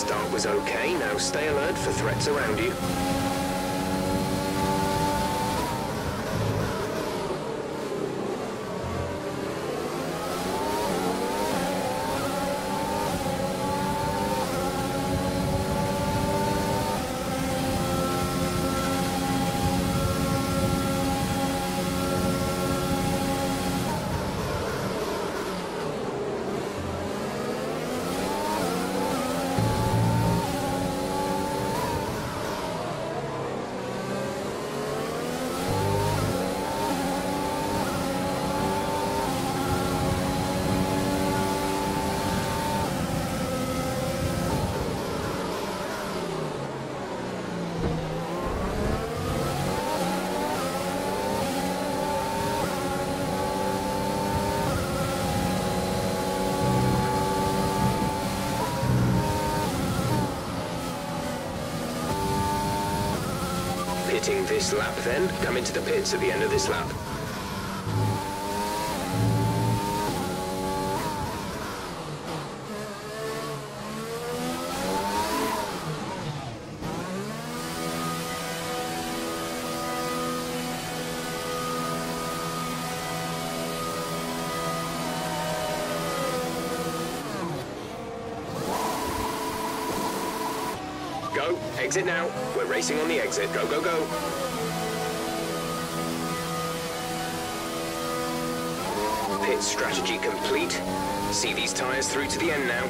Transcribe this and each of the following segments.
Start was okay, now stay alert for threats around you. Pitting this lap then, come into the pits at the end of this lap. Go, exit now. We're racing on the exit. Go, go, go. Pit strategy complete. See these tyres through to the end now.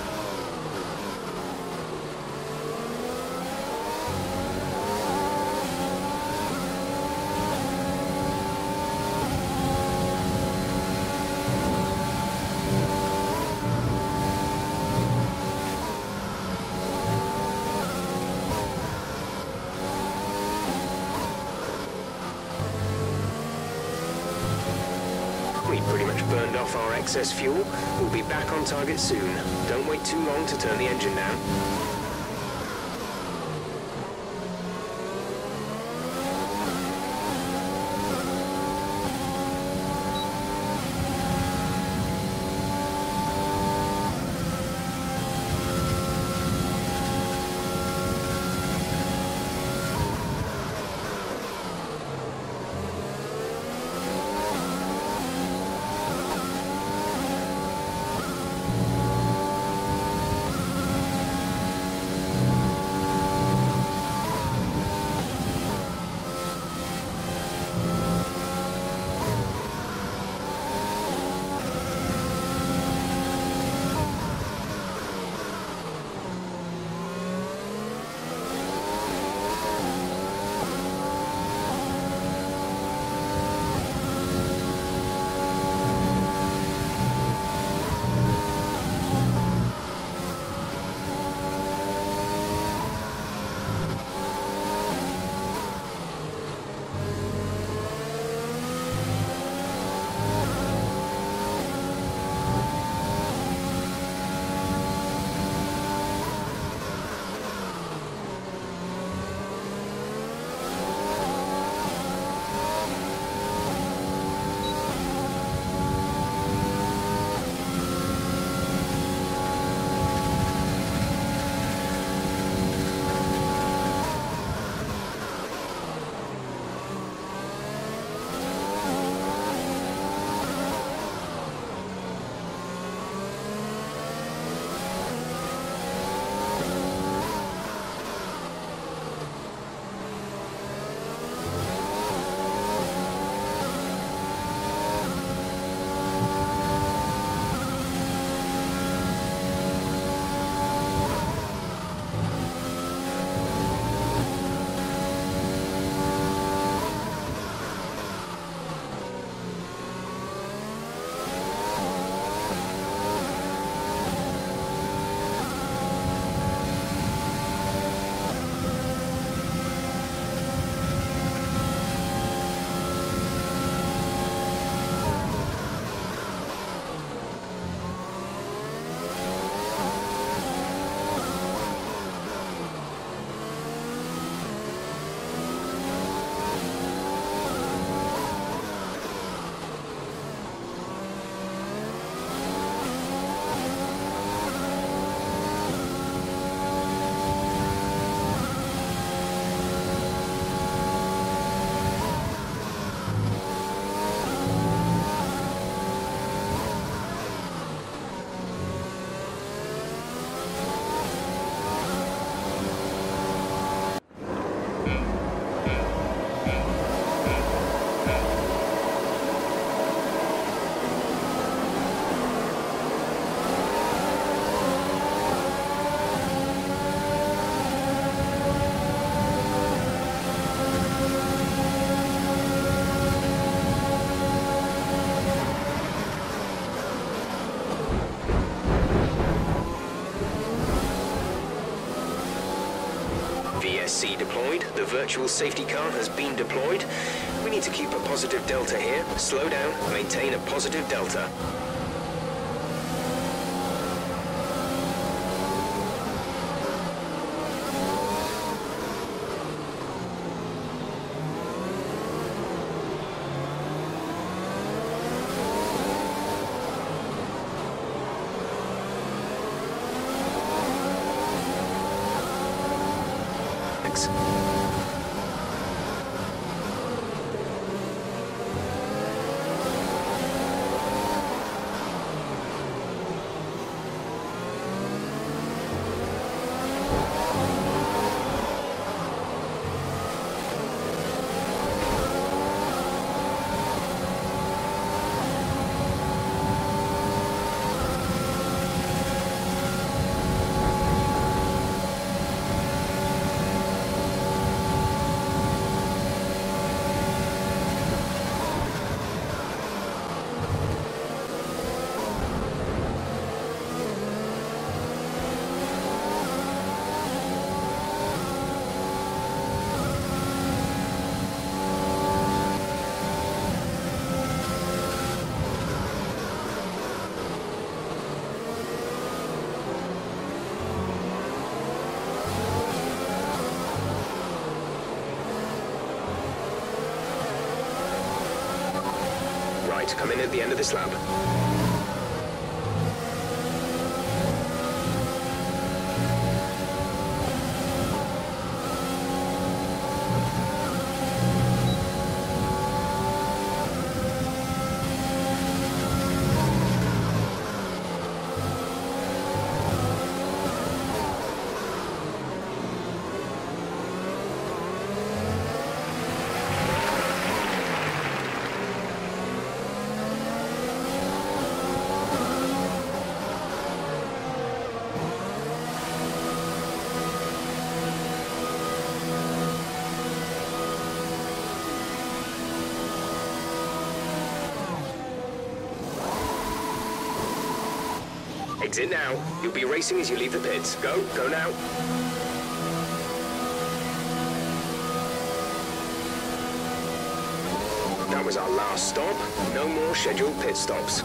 We pretty much burned off our excess fuel. We'll be back on target soon. Don't wait too long to turn the engine down. VSC deployed. The virtual safety car has been deployed. We need to keep a positive delta here. Slow down, maintain a positive delta. Come in at the end of this lap. Exit now. You'll be racing as you leave the pits. Go now. That was our last stop. No more scheduled pit stops.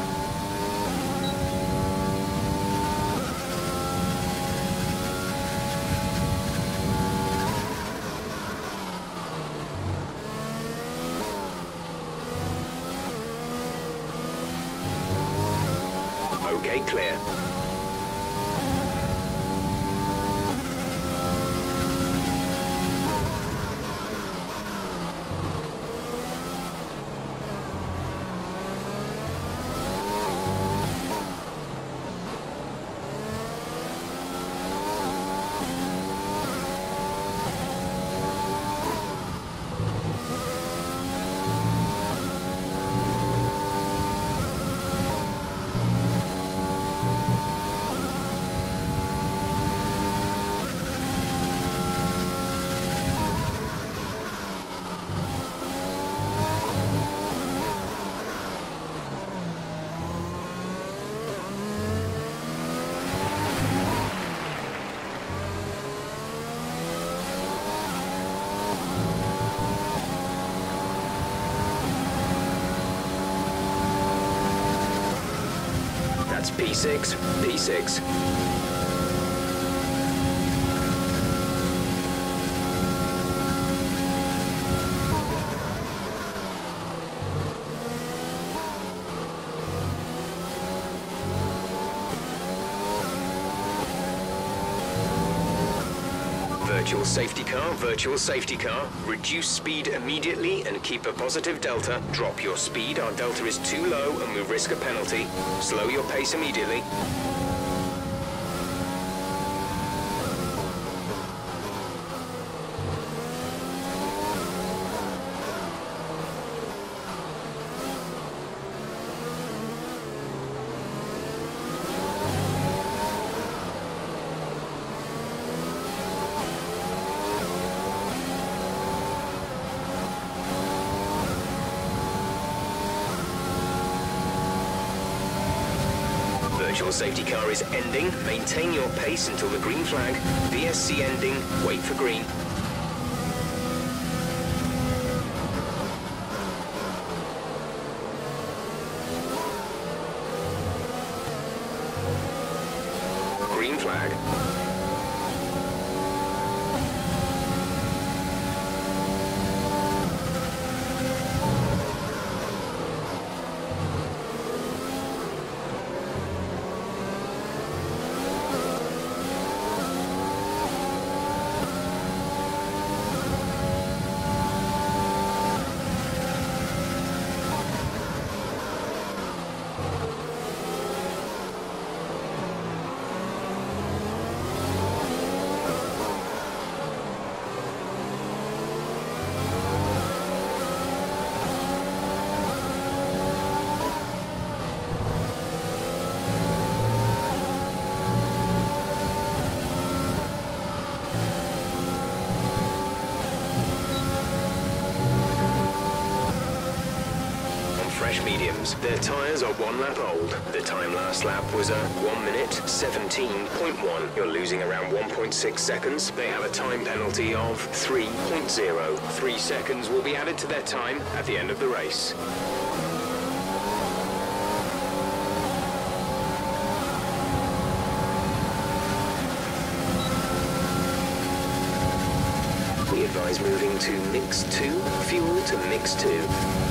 Okay, clear. That's P6, P6. Virtual safety car, virtual safety car. Reduce speed immediately and keep a positive delta. Drop your speed, our delta is too low and we risk a penalty. Slow your pace immediately. Virtual safety car is ending. Maintain your pace until the green flag. VSC ending. Wait for green. flag. Fresh mediums. Their tyres are 1 lap old. The time last lap was a 1 minute 17.1. You're losing around 1.6 seconds. They have a time penalty of 3.0. 3 seconds will be added to their time at the end of the race. We advise moving to mix 2, fuel to mix 2.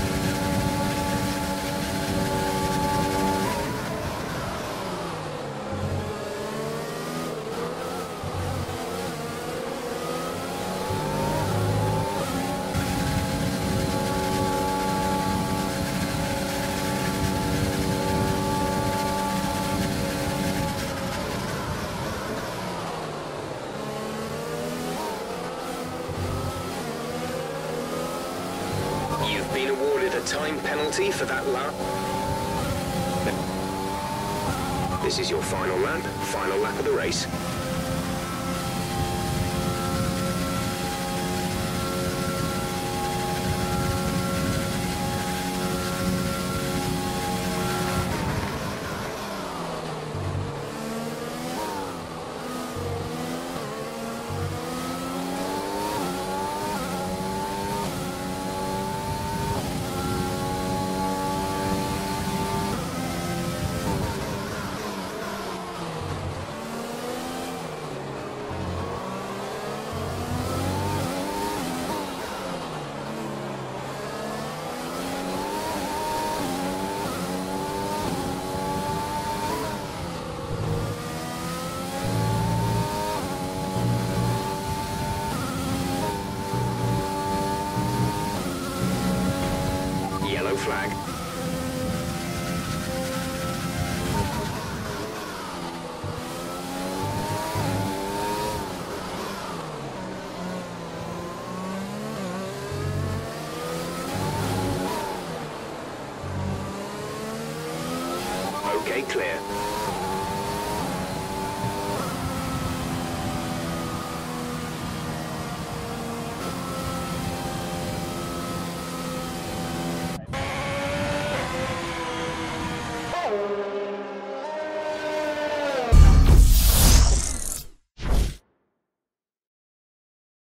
You've been awarded a time penalty for that lap. This is your final lap of the race. Yellow flag. Okay, clear.